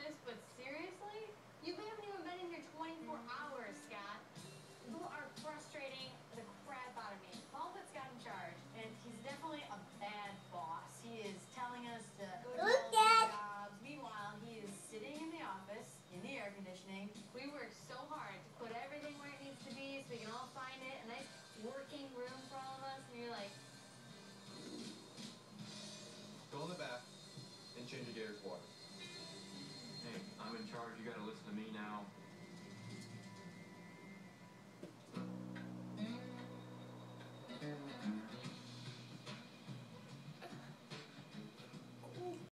this, but seriously? You haven't even been in here 24 hours, Scott. You are frustrating the crap out of me. Paul put Scott in charge, and he's definitely a bad boss. He is telling us to go do all these jobs. Meanwhile, he is sitting in the office, in the air conditioning. We work so hard to put everything where it needs to be so we can all find it. A nice working room for all of us, and you're like... Go in the bath and change the Gator's water. Hey, I'm in charge. You gotta listen to me now.